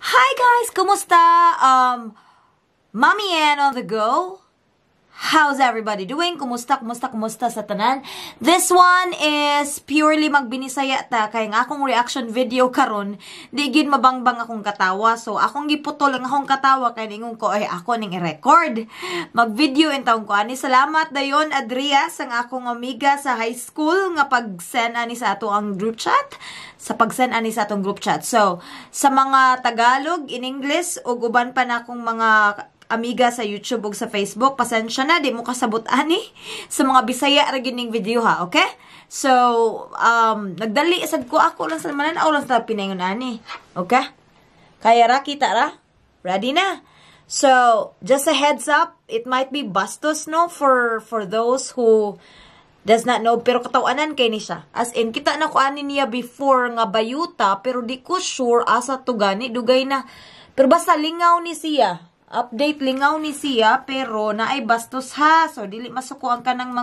Hi guys! Kumusta? Mommy Ann on the go. How's everybody doing? Kumusta sa tanan? This one is purely magbinisaya ta kay nga akong reaction video karon di gid mabangbang akong katawa. So akong giputol ang akong katawa kay ningon ko ay ako ning i-record. Mag-video in taong ko ani. Salamat dayon Adria sang akong amiga sa high school nga pag-send ani sa ato ang group chat. Sa pag-send ani sa atong group chat. So sa mga Tagalog in English ug uban pa na akong mga amiga sa YouTube ug sa Facebook, pasensya na, di mo kasabot ani sa mga Bisaya ra gining video ha, okay? So, nagdali sad ko ako lang sa mananaw lang sa pinaingon ani, okay? Kaya ra kita ra? Ready na? So, just a heads up, it might be bastos no for those who does not know, pero katawanan kay ni siya. As in, kita na ko ani niya before nga bayuta, pero di ko sure asa to gani, dugay na. Pero basta lingaw ni siya. Update lingaw ni siya pero naay bastos ha. So dili masukuan ka ng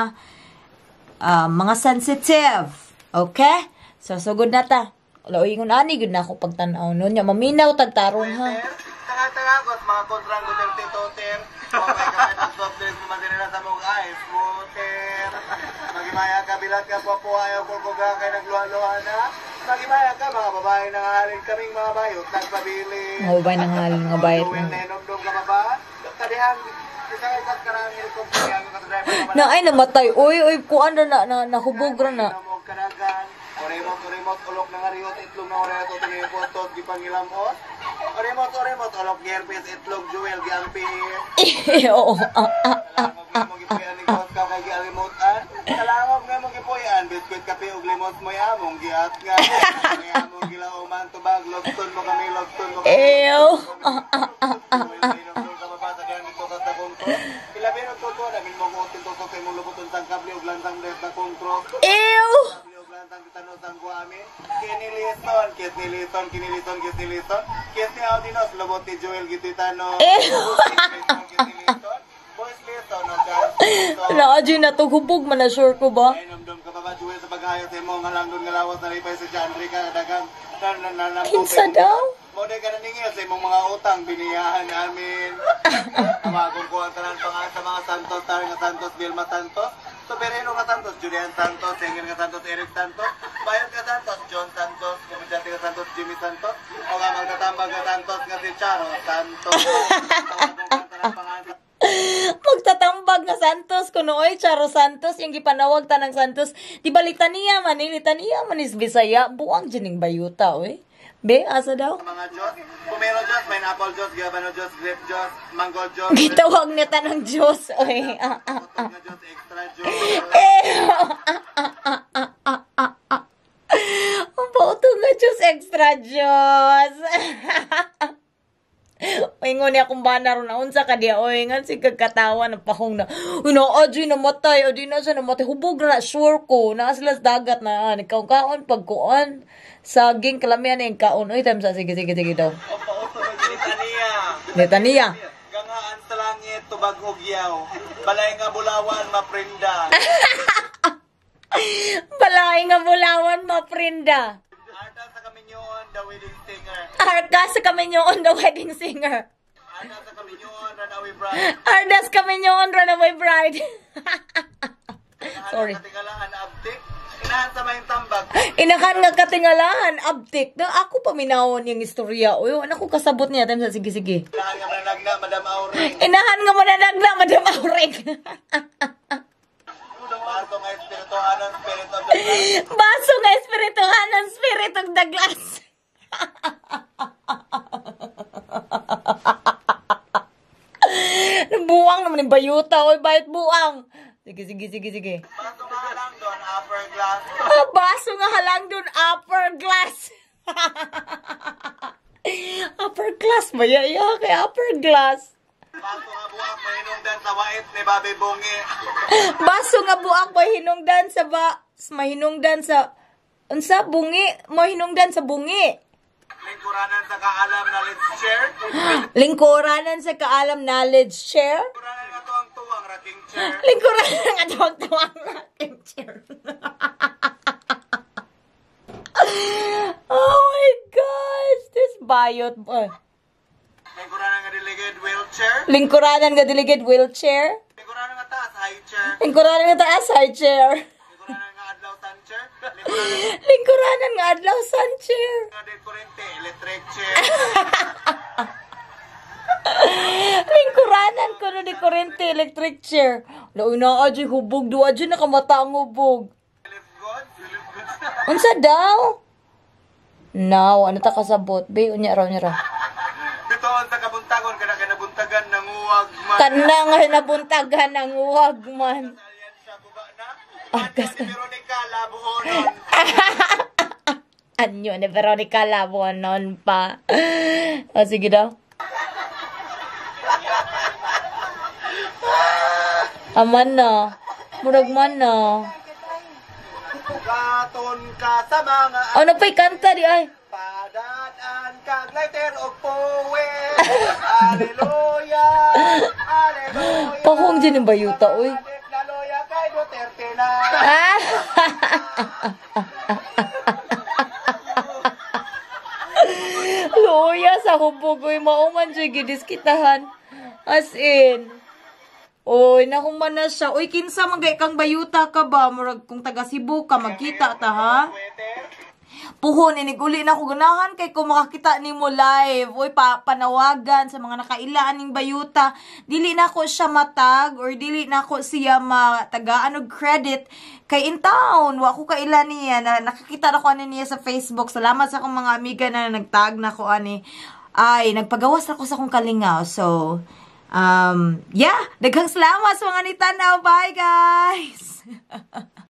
mga sensitive. Okay? So sugod na ta. Laoingon ani gud na ako pagtan-aw no nya maminaw tagtarong ha. Tanga-tanga mga kontrang Duterte toter. Okay ka na soft drinks manila sa mong ice water. Magimaya ka bilat ka po ayaw ko ga kay nagluha-luha na. Magimaya ka mga babae nang halin kaming mga bayot nagpabili. Mga babae nang halin mga bayot. Nenom-dom ka ba? Kadihang isang isang karangil ko kaya ka driver. Na ay namatay. Oy kuan na nahubog ra na. Oremot ulok ng ariot itlog na oreto tingin po to di pangilamot. Oremot ulok gerpes itlog jewel giampi. Oo. Mo gipuyan ni kos ka kay gialimutan. Kalangog nga mo gipuyan biskuit kape ug limos mo among giat nga. Among gilaw man tubag lobston mo kami lobston mo. Ew. Pilabino to na min mo ko tinto ko kay mo lubuton sang kable ug lantang des na kontro. Ew. Kiniliton, kis ni Audinos, lobot ni Joel Gititano. Boys Liton, Naadyo na to, hubog man na sure ko ba? ay namdom ka pa ba, Joel, sa pag-ayos mo, nga lang doon nga lawas na ripay sa Jandri ka, dagang, Kinsa daw? Mode ka na ningil sa imong mga utang, biniyahan namin. Tawagong ko ang tanan pangalan sa mga Santos, Tar nga Santos, Vilma Santos, Soberano nga Santos, Julian Santos, Engel nga Santos, Eric Santos, Bayot nga Santos, John Santos, Kumidati nga Santos, Jimmy Santos, o nga magtatambag nga Santos nga si Charo Santos. Tawagong ko ang tanan pangalan Magtatambag na Santos kuno oy Charo Santos yung gipanawag tanang Santos di ba litaniya man is Bisaya buang jining bayuta oy be asa daw mga Diyos, Pumelo Diyos, Pineapple Diyos, Gabano Diyos, Grape Diyos, Mango Diyos, gitawag niya tanang Diyos oy Putog nga Diyos, Extra Diyos. ang bauto nga Diyos extra Diyos Ingon niya kung ba naroon na unsa ka diya oy nga si kagkatawa ng pahong na adi namatay adi na siya namatay hubog na sure ko na sila sa dagat na kaon pagkuan saging kalamian yung kaon oy time sa sige daw Ang pauto ng Litania Gangaan sa langit, tubag hogyaw. Balay nga bulawan, maprinda. balay nga bulawan maprinda Arda sa Kaminyoon, the wedding singer. Arda sa Kaminyoon the wedding singer Arda sa Kaminyoon, runaway bride. Ardas Kaminyoon runaway bride Sorry. Katingalahan, abdik. Inahan sa may tambag. Inakan nga katingalahan, abtik. Na ako paminawon yung istorya. Uy, ano ko kasabot niya? Time sa sige. Inahan nga mananagna, Madam Auring. Inahan nga mananagna, Madam Auring. Baso nga espirituhan ng spirit of the glass. Baso nga espirituhan ng spirit of the glass. Buang naman yung bayuta. Uy, bayot buang. Sige. Baso nga lang doon, upper glass. Baso nga halang dun, upper glass. Upper class ba? Yaya kay upper glass. Baso nga buwak, mahinungdan sa wait ni Bobby Bungi. Baso nga buak mo hinungdan sa mahinungdan sa unsa bungi mo hinungdan sa bungi. Lingkuranan sa kaalam knowledge share. Lingkuranan sa kaalam knowledge share. Lingkuranan nga to ang tuwang raking chair. Lingkuranan nga tuwang rocking chair. Oh my gosh, this bayot. Lingkuranan nga delegate wheelchair. Lingkuranan nga delegate wheelchair. Lingkuranan nga taas high chair. Lingkuranan nga taas high chair. Lingkuranan nga adlaw sun chair. Lingkuranan nga adlaw sun chair. Nga din kurente electric chair. Lingkuranan ko na di kurente electric chair. Launa adyo hubog duwa adyo nakamata ang hubog. Philip God. Unsa daw? Now, ano ta kasabot? Be, unya raw. Bitoon sa kabuntagon kana nabuntagan ng uwag man. Kana nga nabuntagan ng uwag man. Alyan siya buba na. Anyo ni Veronica Labuhonon. Anyo ni Veronica Labuhonon pa. O, sige daw. Aman na. Murag man na. Katon ka sa mga Ano pa'y kanta di ay? padaan kag lighter og power. Hallelujah. Hallelujah. Pakong dyan yung bayuta, uy. Hallelujah kay Duterte na. Luya sa hubog, uy. Mauman dyan gidiskitahan. As in. Uy, nakuman na siya. Uy, kinsa magay kang bayuta ka ba? Murag kung taga Cebu ka, magkita ta, ha? Puhon, iniguli na ko ganahan kay kung makakita ni mo live. Uy, panawagan sa mga nakailaan ning bayuta. Dili na ko siya matag or dili na ko siya matagaan og credit kay in town. Wa ko kailan niya. Nakakita na ko ani niya sa Facebook. Salamat sa akong mga amiga na nagtag na ko ani. Ay, nagpagawas ako sa akong kalingaw. So, yeah, daghang salamat sa mga nitanaw. Bye, guys!